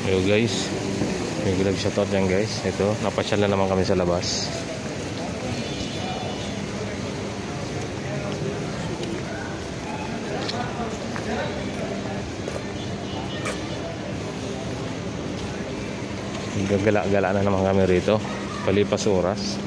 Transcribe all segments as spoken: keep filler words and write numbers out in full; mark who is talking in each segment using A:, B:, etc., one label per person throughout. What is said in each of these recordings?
A: Hello guys, may gulag shoutout yan guys. Ito, napasyal na naman kami sa labas. Gagala-gala na naman kami rito, palipas oras.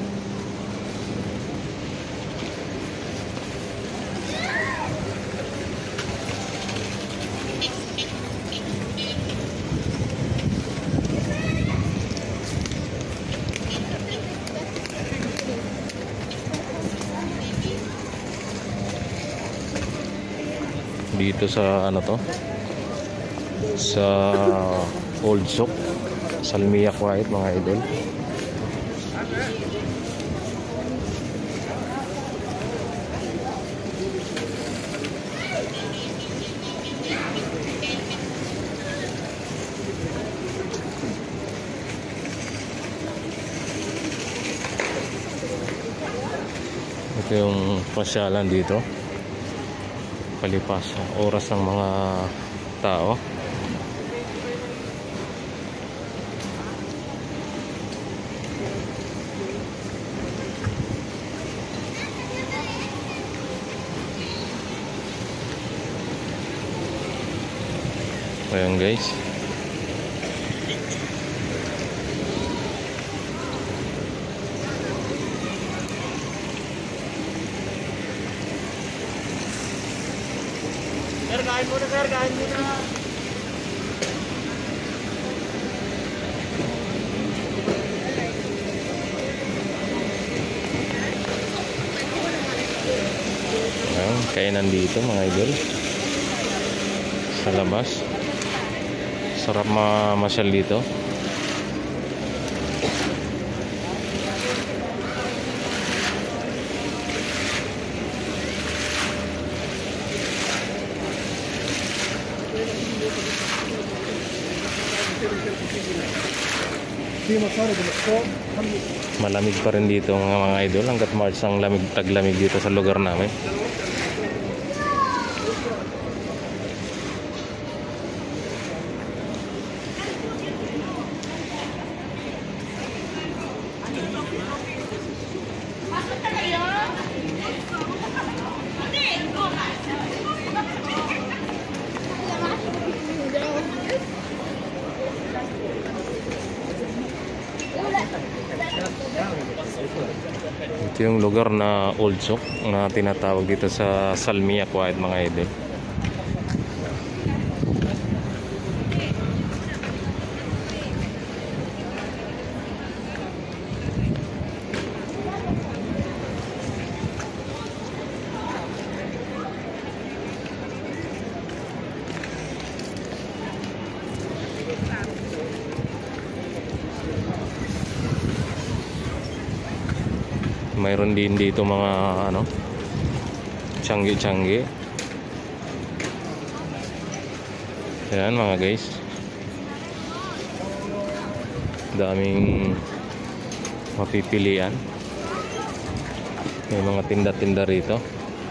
A: Dito sa ano to, sa Old Souk, Salmiak White mga idol. Ito yung pasyalan dito, palipas oras ng mga tao. Ayan guys,
B: sir, kain muna sir, kain muna.
A: ayan, kainan dito mga idol sa labas. Sarap mamasyal dito. Malamig pa rin dito mga mga idol, hanggat March ang lamig, taglamig dito sa lugar namin. Ito yung lugar na Old Souk na tinatawag dito sa Salmiak White mga idol. Mayroon din dito mga ano, tiyanggi-tiyanggi. Ayan mga guys, daming mapipilian. May mga tinda-tinda rito.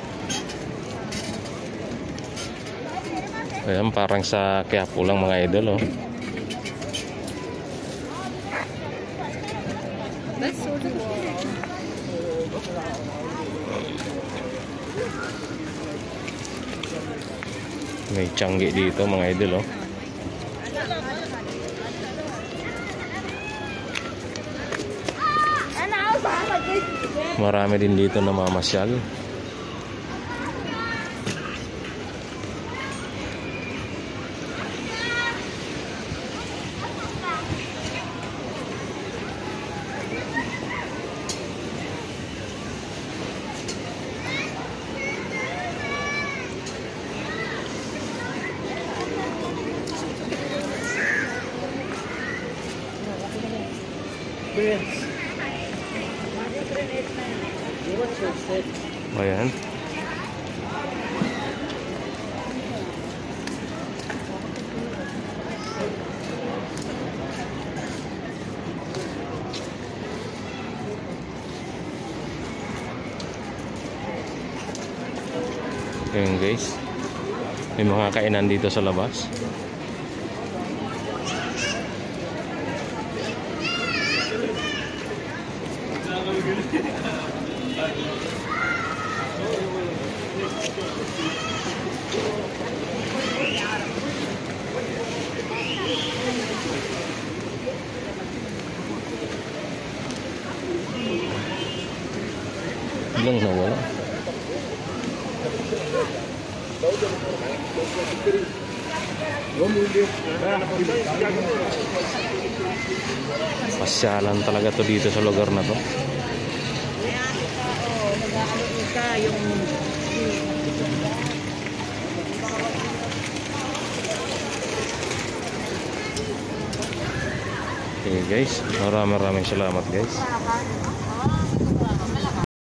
A: Ayan, parang sa Quiapo lang mga idol oh. May tiyanggi dito mga idol oh. Marami din dito na mamasyal. Ayan. Ayan guys, may mga kainan dito sa labas. biglang nawala. Pasyalan talaga to dito sa lugar na to.
B: Kaya oh, nag-aano ka yung
A: Okay guys, maraming maraming salamat guys.